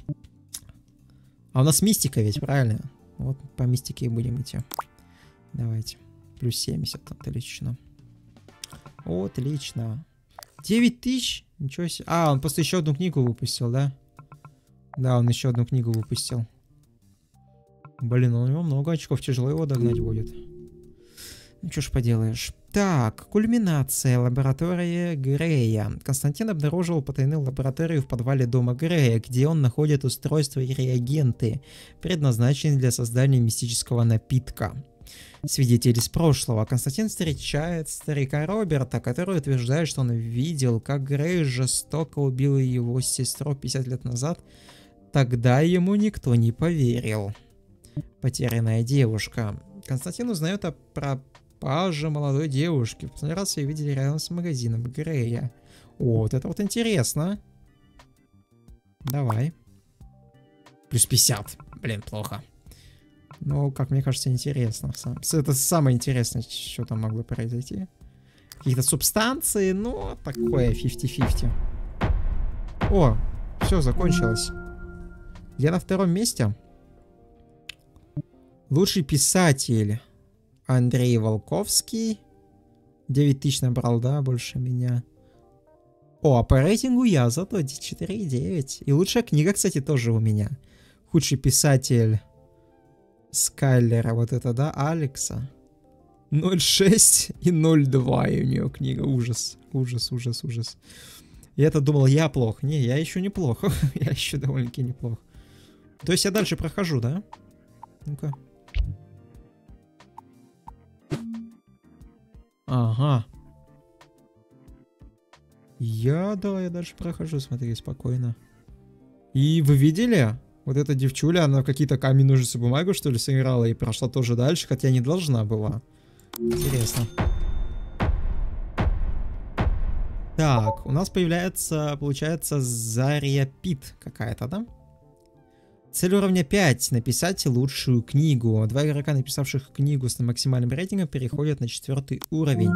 A: А у нас мистика ведь, правильно? Вот по мистике и будем идти. Давайте. Плюс семьдесят, отлично. Отлично. девять тысяч? Ничего себе. А, он просто еще одну книгу выпустил, да? Да, он еще одну книгу выпустил. Блин, у него много очков, тяжело его догнать будет. Ну, что ж поделаешь. Так, кульминация. Лаборатория Грея. Константин обнаружил потайную лабораторию в подвале дома Грея, где он находит устройства и реагенты, предназначенные для создания мистического напитка. Свидетель из прошлого. Константин встречает старика Роберта, который утверждает, что он видел, как Грей жестоко убил его сестру пятьдесят лет назад. Тогда ему никто не поверил. Потерянная девушка. Константин узнает о пропаже молодой девушки. В последний раз ее видели рядом с магазином Грея. О, вот это вот интересно. Давай. Плюс пятьдесят. Блин, плохо. Ну, как мне кажется, интересно. Это самое интересное, что там могло произойти. Какие-то субстанции, ну, такое пятьдесят на пятьдесят. О, все, закончилось. Я на втором месте. Лучший писатель Андрей Волковский. девять тысяч набрал, да, больше меня. О, а по рейтингу я зато четыре и девять. И лучшая книга, кстати, тоже у меня. Худший писатель... Скайлера, вот это, да, Алекса. ноль шесть и ноль два и у нее книга. Ужас, ужас, ужас, ужас. Я-то думал, я плох. Не, я еще неплохо. Я еще довольно-таки неплохо. То есть я дальше прохожу, да? Ну-ка. Ага. Я, да, я дальше прохожу, смотри, спокойно. И вы видели? Вот эта девчуля, она какие-то камень, ножницы, бумагу, что ли, сыграла и прошла тоже дальше, хотя не должна была. Интересно. Так, у нас появляется, получается, Зария Пит какая-то, да? Цель уровня пять. Написать лучшую книгу. Два игрока, написавших книгу с максимальным рейтингом, переходят на четвертый уровень.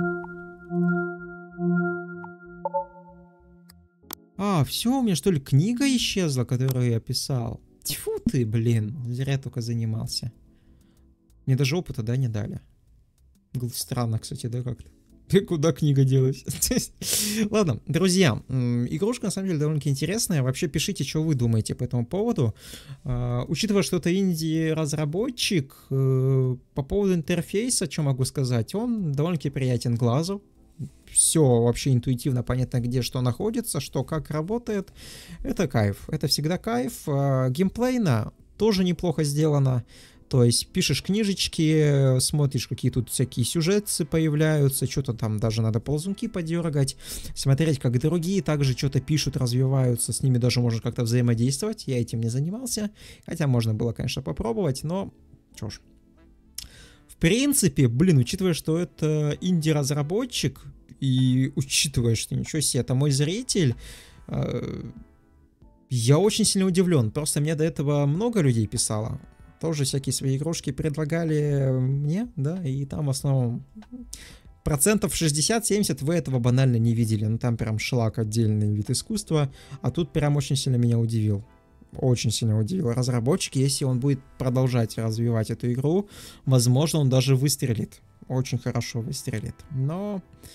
A: А, все, у меня что ли книга исчезла, которую я писал? Тьфу ты, блин, зря только занимался. Мне даже опыта, да, не дали. Странно, кстати, да, как-то. Ты куда книга делась? Ладно, друзья, игрушка на самом деле довольно-таки интересная. Вообще пишите, что вы думаете по этому поводу. Uh, учитывая, что это инди-разработчик, uh, по поводу интерфейса, что могу сказать, он довольно-таки приятен глазу. Все вообще интуитивно понятно, где что находится, что как работает. Это кайф. Это всегда кайф. Uh, геймплейно тоже неплохо сделано. То есть пишешь книжечки, смотришь, какие тут всякие сюжеты появляются, что-то там даже надо ползунки подергать, смотреть, как другие также что-то пишут, развиваются, с ними даже можно как-то взаимодействовать. Я этим не занимался, хотя можно было, конечно, попробовать, но что ж. В принципе, блин, учитывая, что это инди-разработчик, и учитывая, что ничего себе, это мой зритель, э, я очень сильно удивлен. Просто мне до этого много людей писало. Тоже всякие свои игрушки предлагали мне, да, и там в основном процентов шестьдесят-семьдесят вы этого банально не видели. Ну там прям шлак, отдельный вид искусства, а тут прям очень сильно меня удивил. Очень сильно удивил разработчик. Если он будет продолжать развивать эту игру, возможно, он даже выстрелит. Очень хорошо выстрелит. Но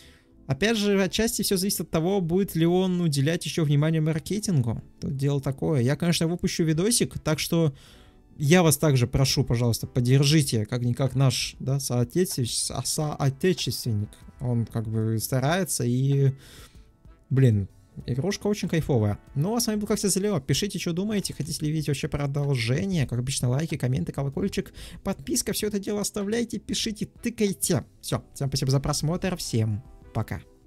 A: Опять же, отчасти все зависит от того, будет ли он уделять еще внимание маркетингу. Тут дело такое. Я, конечно, выпущу видосик, так что я вас также прошу, пожалуйста, поддержите, как-никак наш, да, соотечественник, соотечественник. Он как бы старается и, блин, игрушка очень кайфовая. Ну, а с вами был как всегда Залева. Пишите, что думаете, хотите ли видеть вообще продолжение. Как обычно, лайки, комменты, колокольчик, подписка, все это дело оставляйте, пишите, тыкайте. Все, всем спасибо за просмотр, всем пока.